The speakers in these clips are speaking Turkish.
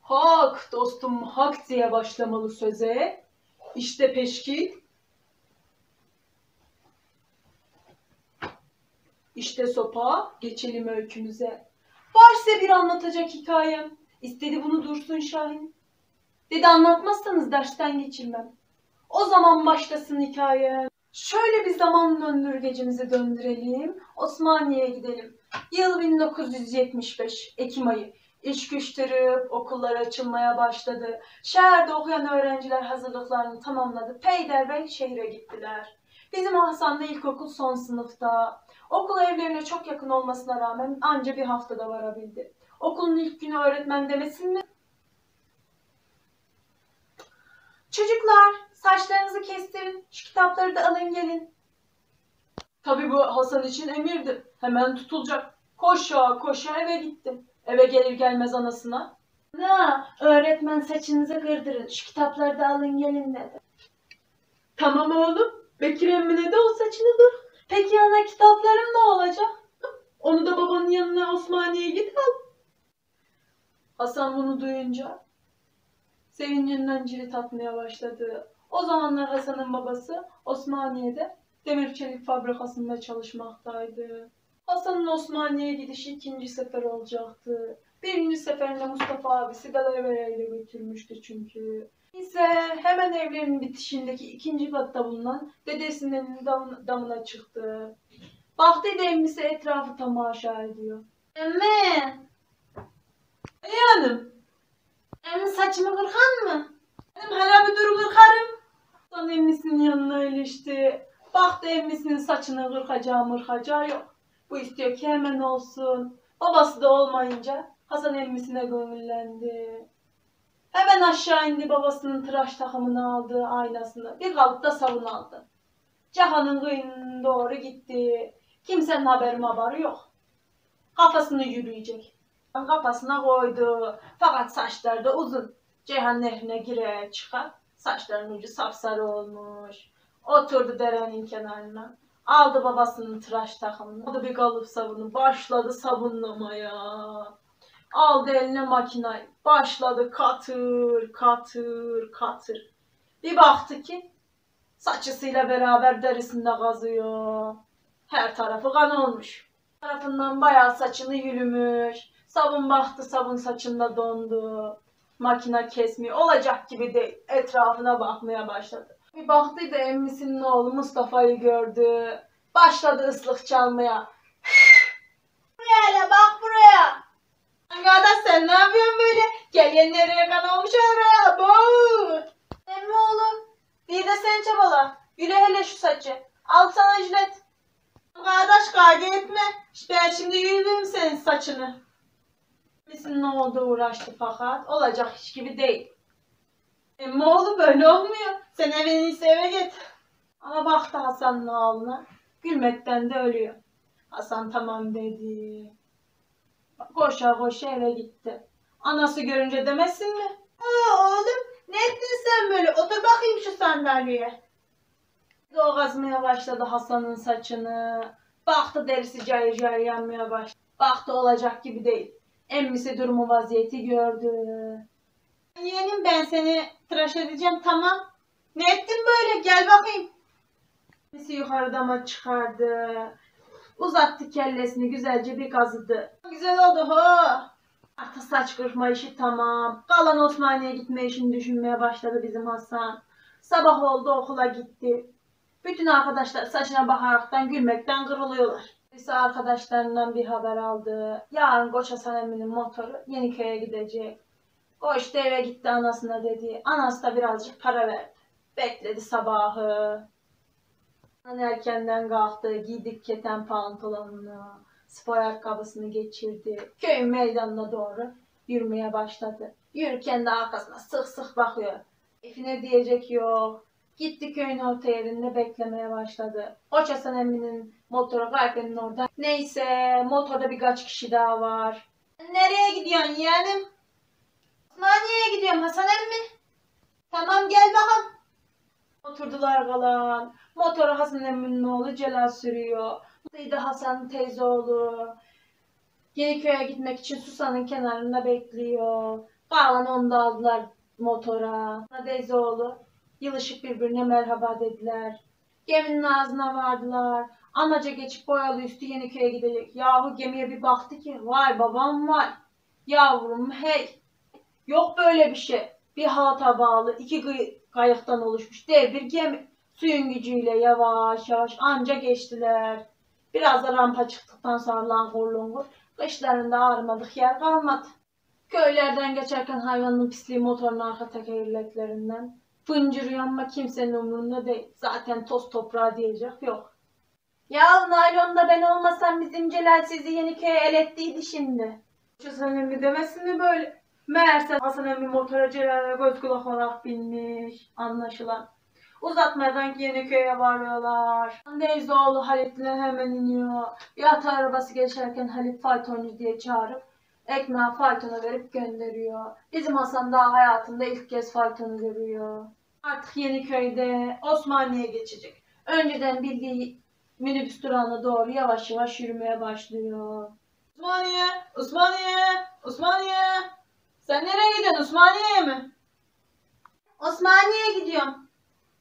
Hak dostum hak diye başlamalı söze. İşte peşkil. İşte sopa. Geçelim öykümüze. Var size bir anlatacak hikayem. İstedi bunu Dursun Şahin. Dedi anlatmazsanız dersten geçirmem. O zaman başlasın hikayem. Şöyle bir zaman döndürgecimizi döndürelim. Osmaniye'ye gidelim. Yıl 1975. Ekim ayı. İş güçtürüp okullar açılmaya başladı. Şehirde okuyan öğrenciler hazırlıklarını tamamladı. Peyderpey şehre gittiler. Bizim Hasan da ilkokul son sınıfta. Okul evlerine çok yakın olmasına rağmen anca bir haftada varabildi. Okulun ilk günü öğretmen demesin mi? Çocuklar saçlarınızı kestirin, şu kitapları da alın gelin. Tabii bu Hasan için emirdi. Hemen tutulacak. Koşa koşa eve gitti. Eve gelir gelmez anasına. Na, öğretmen saçınızı kırdırın, şu kitapları da alın gelin dedi. Tamam oğlum, Bekir emmine de o saçını kır. Peki ana kitaplarım ne olacak? Onu da babanın yanına Osmaniye'ye git al. Hasan bunu duyunca sevincinden cirit atmaya başladı. O zamanlar Hasan'ın babası Osmaniye'de demir çelik fabrikasında çalışmaktaydı. Hasan'ın Osmaniye'ye gidişi ikinci sefer olacaktı. Birinci seferinde Mustafa abisi Galavera'yla götürmüştü çünkü. Ise hemen evlerinin bitişindeki ikinci katta bulunan dedesinin damına çıktı. Baktı emmisi etrafı tamaşa ediyor. Emme! Ey hanım! Emmi saçımı kırkan mı? Benim hala bir dur kırkarım. Sonra emmisinin yanına ilişti. Baktı emmisinin saçını kırkacağı yok. Bu istiyor ki hemen olsun. Babası da olmayınca Hasan emmisine gönüllendi. Hemen aşağı indi, babasının tıraş takımını aldı, aynasını. Bir kalıp da sabun aldı. Cahan'ın kıyına doğru gitti. Kimsenin haberi yok. Kafasını yürüyecek. Kafasına koydu. Fakat saçları da uzun. Ceyhan nehrine girer çıkar. Saçlarının ucu sapsarı olmuş. Oturdu derenin kenarına. Aldı babasının tıraş takımını. Aldı bir kalıp sabunu. Başladı sabunlamaya. Aldı eline makinayı. Başladı katır katır katır. Bir baktı ki saçısıyla beraber derisinde kazıyor. Her tarafı kan olmuş. Tarafından bayağı saçını yürümüş. Sabun baktı, sabun saçında dondu. Makine kesmiyor. Olacak gibi değil. Etrafına bakmaya başladı. Bir baktıydı emmisinin oğlu Mustafa'yı gördü. Başladı ıslık çalmaya. Buraya hele bak buraya. Arkadaş sen ne yapıyorsun böyle? Gel nereye kan olmuş oraya. Boğ. Emmi oğlum. Bir de sen çabala. Yürü hele şu saçı. Al sana ücret. Kardeş kavga etme. Ben şimdi yürüdüm senin saçını. Bizim ne oldu uğraştı fakat olacak iş gibi değil. Emmi oğlu böyle olmuyor. Sen evini iyisi eve git. Ama baktı Hasan'ın ağlına. Gülmekten de ölüyor. Hasan tamam dedi. Koşa koşa eve gitti. Anası görünce demesin mi? Oğlum ne ettin sen böyle? Otur bakayım şu sandalyeye. O kazmaya başladı Hasan'ın saçını. Baktı derisi cayır cayır yanmaya başladı. Baktı olacak gibi değil. Emmisi durumu vaziyeti gördü. Yeğenim ben seni tıraş edeceğim tamam. Ne ettin böyle gel bakayım. Emmisi yukarı dama çıkardı. Uzattı kellesini güzelce bir kazıdı. Güzel oldu ho. Artık saç kırpma işi tamam. Kalan Osmaniye'ye gitme işini düşünmeye başladı bizim Hasan. Sabah oldu okula gitti. Bütün arkadaşlar saçına bakaraktan gülmekten kırılıyorlar. Birisi arkadaşlarından bir haber aldı. Yarın Koç Hasan Emmi'nin motoru Yeniköy'e gidecek. Koç da eve gitti anasına dedi. Anası da birazcık para verdi. Bekledi sabahı. Erkenden kalktı, giydik keten pantolonunu, spor ayakkabısını geçirdi. Köyün meydanına doğru yürümeye başladı. Yürürken de arkasına sık sık bakıyor. Efine diyecek yok. Gitti köyün orta yerinde beklemeye başladı. Koç Hasan Emmi'nin motoru Gayfe'nin orada. Neyse motorda birkaç kişi daha var. Nereye gidiyorsun yeğenim? Osmaniye'ye gidiyorum Hasan Emmi. Tamam gel bakalım. Oturdular kalan. Motoru Hasan Emmi'nin oğlu Celal sürüyor. Buradaydı Hasan'ın teyze oğlu. Yeniköy'e gitmek için Susan'ın kenarında bekliyor. Kalan onu da aldılar motora. Dezoğlu yılışık birbirine merhaba dediler. Geminin ağzına vardılar. Amaca geçip boyalı üstü Yeniköy'e gidecek. Yahu gemiye bir baktı ki vay babam vay. Yavrum hey. Yok böyle bir şey. Bir halta bağlı iki kayıktan oluşmuş dev bir gemi. Suyun gücüyle yavaş yavaş anca geçtiler. Biraz da rampa çıktıktan sonra langur lungur. Kışlarında ağrımadık yer kalmadı. Köylerden geçerken hayvanın pisliği motorun arka tekerleklerinden. Fıncırıyor ama kimsenin umurunda değil. Zaten toz toprağı diyecek yok. Ya naylonda ben olmasam bizim Celal sizi Yeniköy'e el ettiydi şimdi. Hasan emmi demesin mi böyle? Meğerse Hasan emmi motora Celal'e göz kulak olarak binmiş. Anlaşılan. Uzatmadan Yeniköy'e varıyorlar. Neyzoğlu Halit'le hemen iniyor. Yatı arabası geçerken Halit faytoncu diye çağırıp ekmeği faytona verip gönderiyor. Bizim Hasan daha hayatında ilk kez faytonu görüyor. Artık Yeniköy'de Osmaniye'ye geçecek. Önceden bildiği minibüs durağına doğru yavaş yavaş yürümeye başlıyor. Osmaniye, Osmaniye, Osmaniye. Sen nereye gidiyorsun? Osmaniye'ye mi? Osmaniye'ye gidiyorum.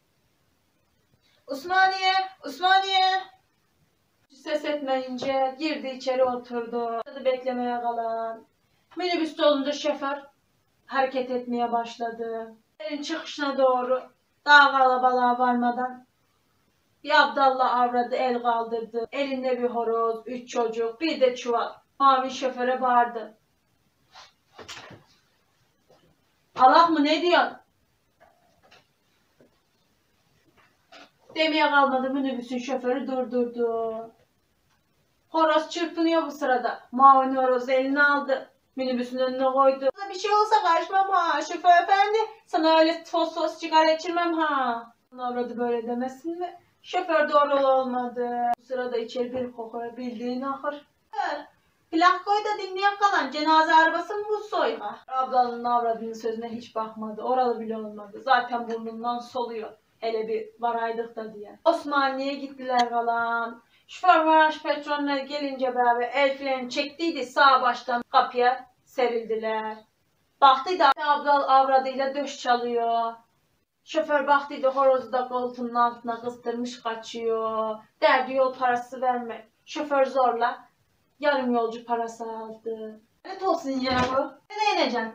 Osmaniye, Osmaniye. Ses etmeyince girdi içeri oturdu. Beklemeye kalan. Minibüs dolunca şoför hareket etmeye başladı. Yerin çıkışına doğru daha kalabalığa varmadan bir Abdallah avradı el kaldırdı. Elinde bir horoz, 3 çocuk, bir de çuval. Mavi şoföre bağırdı. Allah mı ne diyorsun? Demeye kalmadı minibüsün şoförü durdurdu. Horoz çırpınıyor bu sırada. Mavi horozu eline aldı. Minibüsün önüne koydu. Bir şey olsa karışmam ha. Şoför efendi sana öyle fos sigara içirmem ha. Avradı böyle demesin mi? Şoför doğru olmadı. Bu sırada içeri bir kokuyor bildiğin ahır. Plak koy da dinleyen kalan cenaze arabası mı bu soyma? Ablanın avradının sözüne hiç bakmadı. Oralı bile olmadı. Zaten burnundan soluyor. Hele bir varaydık da diye. Osmaniye'ye gittiler kalan. Şoför Maraş Petrolü'ne gelince beraber el freni çektiydi sağ baştan kapıya serildiler. Baktıydı abla avradıyla döş çalıyor. Şoför baktıydı horozu da koltuğunun altına kıstırmış kaçıyor. Derdi yol parası vermek. Şoför zorla yarım yolcu parası aldı. Evet olsun ya bu. Nereye ineceksin?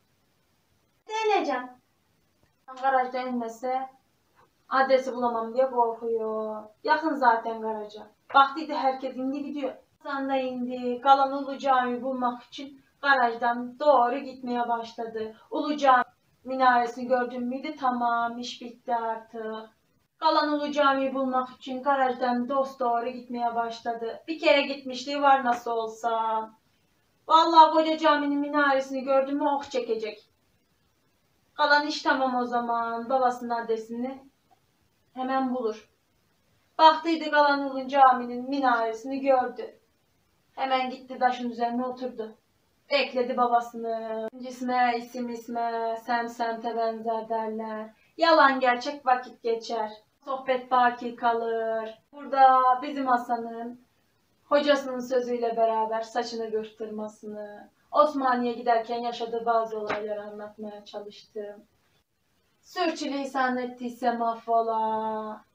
Nereye ineceksin? Garajda inmese adresi bulamam diye korkuyor. Yakın zaten garaja. Baktıydı herkes indi gidiyor. Hasan da indi. Kalan Ulu Cami'yi bulmak için garajdan doğru gitmeye başladı. Ulu Cami minaresini gördün müydü? Tamam iş bitti artık. Kalan Ulu Cami'yi bulmak için garajdan doğru gitmeye başladı. Bir kere gitmişliği var nasıl olsa. Vallahi koca caminin minaresini gördün mü oh çekecek. Kalan iş tamam o zaman. Babasının adresini hemen bulur. Baktıydı kalan Ulu Cami'nin minaresini gördü. Hemen gitti taşın üzerine oturdu. Bekledi babasını. Cisme, isim isme, semte benzer derler. Yalan gerçek vakit geçer. Sohbet baki kalır. Burada bizim Hasan'ın hocasının sözüyle beraber saçını kırptırmasını, Osmaniye giderken yaşadığı bazı olayları anlatmaya çalıştım. Sürçülisan ettiyse mahvola.